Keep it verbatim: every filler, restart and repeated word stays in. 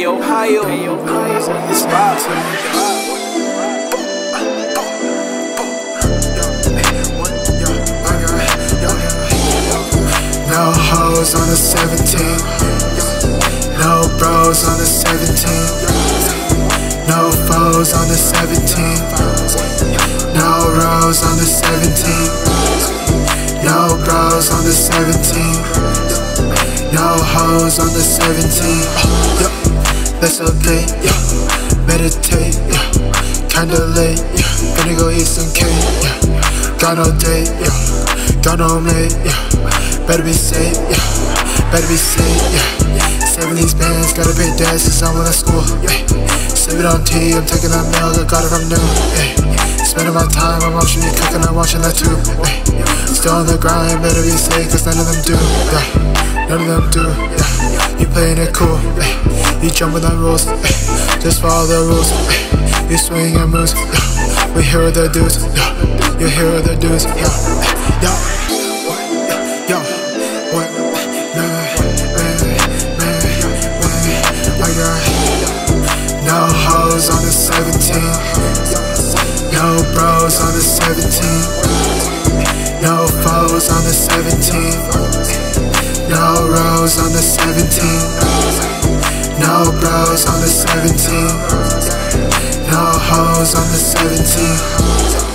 Ohio. It's wild. No hoes on the seventeen. No bros on the seventeen. No foes on the seventeen. No rows on the seventeen. No bros on the seventeen. No hoes on the seventeen. Yeah, that's okay. Yeah, meditate. Yeah, kinda late. Yeah, gonna go eat some cake. Yeah, got no date. Yeah, got no mate. Yeah, better be safe. Yeah, better be safe. Yeah, saving these bands, gotta pay debts 'cause I'm in school. Yeah, save it on tea. I'm taking that milk. I got it from new. Yeah, spending my time. I'm watching you cooking. I'm watching that too. Yeah, still on the grind. Better be safe 'cause none of them do. Yeah, none of them do. Yeah, you playing it cool. Yeah, you jumping on rules. Yeah, just follow the rules. Yeah, you swing and moves. Yeah, we hear the dudes. Yeah, you hear the dudes. Yeah, yeah. Yo, what? Man, man, man, man. I got no hoes on the seventeen. No bros on the seventeen. No foes on the seventeen. No rows on the seventeen. No bros on the seventeen. No hoes on the seventeen.